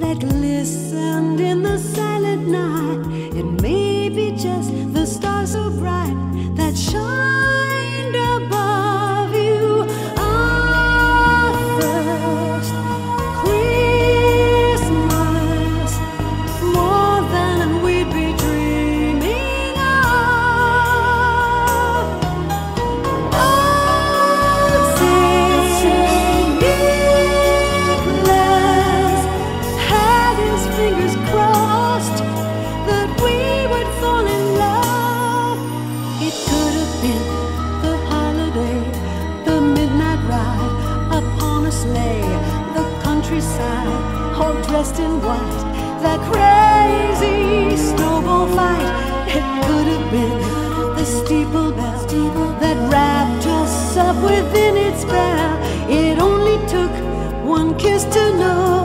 that glistened in the silent night. It may be just the stars so bright that shined above you. Our first Christmas, more than we'd be dreaming of. Oh, Saint Nicholas had his fingers crossed that we would fall in love. It could have been the holiday, the midnight ride upon a sleigh, the countryside all dressed in white, that crazy snowball fight. It could have been the steeple bell that wrapped us up within its spell. It only took one kiss to know